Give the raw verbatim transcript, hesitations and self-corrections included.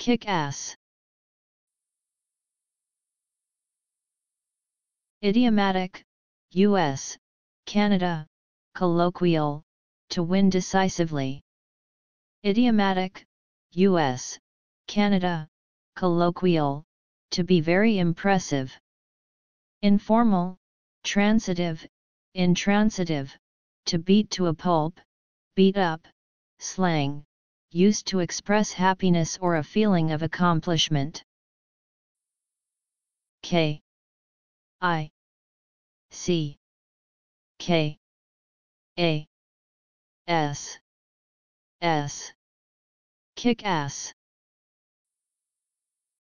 kick ass. Idiomatic, U S, Canada, colloquial, to win decisively. Idiomatic, U S, Canada, colloquial, to be very impressive. Informal, transitive, intransitive, to beat to a pulp, beat up, slang, used to express happiness or a feeling of accomplishment. K I C K A S S Kick ass.